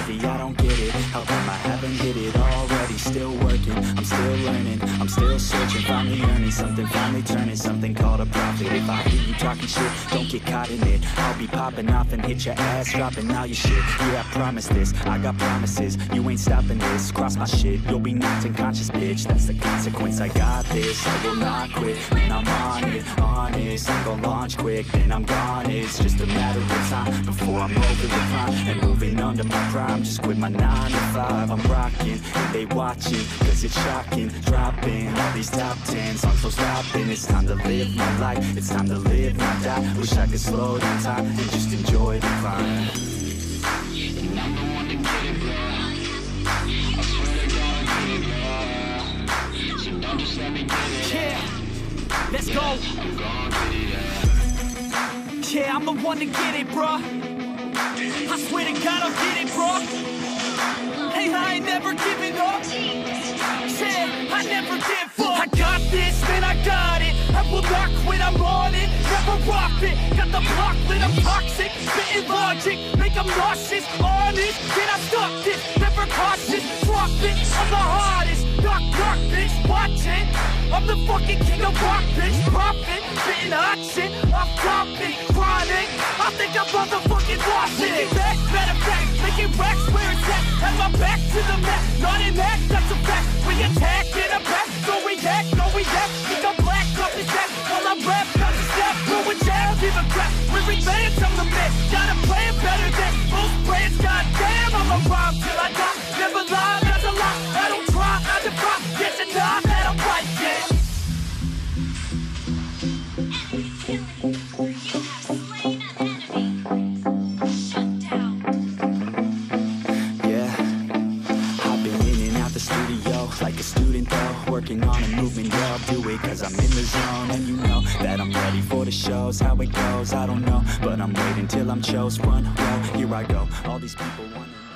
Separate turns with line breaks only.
coffee, I don't get it. How come I haven't hit it already? Still working, I'm still learning, I'm still searching, finally earning something, finally turning something called a profit. If I hear you talking shit, don't get caught in it. I'll be popping off and hit your ass, dropping all your shit. Yeah, I promise this, I got promises. You ain't stopping this, cross my shit, you'll be knocked unconscious, bitch. That's the consequence, I got this, I will not quit. Man, I'm on it, honest, I'm gon' launch quick, then I'm gone. It's just a matter of time before I'm over the prime and moving under my prime. Just quit my 9 to 5, I'm rocking, and they watching, cause it's shocking. Dropping all these top 10 songs, so stopping. It's time to live my life, it's time to live, not die. Wish I could slow down time and just enjoy the climb.
And I'm the one to get it, bro. I swear to God, I get it, bro. So don't just let me get it.
Yeah, let's go.
I'm gon' get it,
yeah, I'm the one to get it, bro. I swear to God, I'll get it, bro. Hey, I ain't never giving up. Yeah, I never give up. I got this, man, I got it. I will not quit, I'm on it. Never rock it. Got the block lit, I'm toxic. Spitting logic, make them nauseous. Honest, can I stop this? Never cautious, drop it. I'm the hardest. Knock, knock, bitch, watch it. I'm the fucking king of rock, bitch. Profit, spitting hot shit. I'm dropping, chronic. I think I'm motherfucking lost it. Making back, better back. Making racks where it's at. Have my back to the mat. Not in that, that's a fact. We attack in a back. Don't react, no react. Think I'm black, up his ass. While I rap, not a step. Going down, give a crap. We're advanced, I'm the man. Got a plan better than most brands. Goddamn, I'm a rhyme till I die. Never lie, that's a lie. I don't try, I defy. Get to die, that I'm right, yeah.
Like a student though, working on a movement, yeah, I'll do it cause I'm in the zone. And you know that I'm ready for the shows. How it goes, I don't know, but I'm waiting till I'm chose. Front row, here I go, all these people wanna